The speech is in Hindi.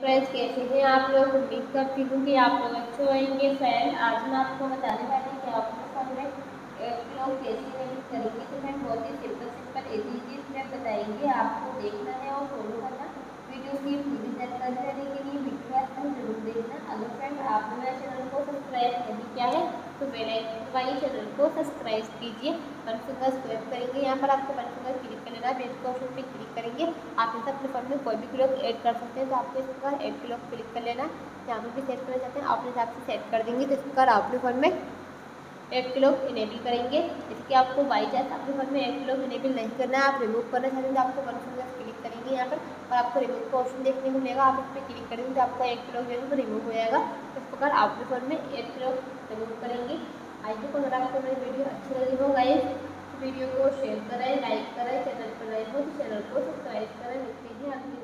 फ्रेंड्स, कैसे हैं आप लोग। उम्मीद करती हूँ कि आप लोग अच्छे होंगे। फ्रेंड, आज मैं आपको बताने वाली हूँ कि आप अपने फोन में एड लोग कैसे एडिट करेंगे। तो मैं बहुत ही सिंपल इजी स्टेप बताएंगे, आपको देखना है और फॉलो करना। वीडियो की पूरी जानकारी लेने के लिए वीडियो आपको जरूर देखना। अगर फ्रेंड आपने मेरे चैनल को सब्सक्राइब नहीं किया है तो बेल आइकन दबाइए, चैनल को सब्सक्राइब कीजिए। वन फिंगर स्वैप करेंगे, यहाँ पर आपको वन फिंगर क्लिक कर लेना है। बेल के ऑप्शन पे क्लिक करेंगे। आप इसे अपने फोन में कोई भी क्लॉक ऐड कर सकते हैं, तो आपको इस प्रकार ऐड क्लॉक क्लिक कर लेना है। जहाँ पर भी सेट करना चाहते हैं अपने हिसाब से सेट कर देंगे। तो इस प्रकार अपने फोन में ऐड क्लॉक इनेबल करेंगे। इसके आपको बाई चांस अपने फोन में ऐड क्लॉक इनेबल नहीं करना है, आप रिमूव करना चाहते हैं तो आपको वन फिंगर क्लिक करेंगे यहाँ पर और आपको रिमूव का ऑप्शन देखने को मिलेगा। आप इस पर क्लिक करेंगे तो आपका ऐड क्लॉक जो है वो रिमूव हो जाएगा। इस प्रकार आप अपने फोन में ऐड क्लॉक रिमूव करेंगे। आई थिंक अगर आपको मेरी वीडियो अच्छी लगी हो गाइस, वीडियो को शेयर करें, लाइक करें, चैनल पर नए हो तो चैनल को सब्सक्राइब करें। मिलते हैं अगली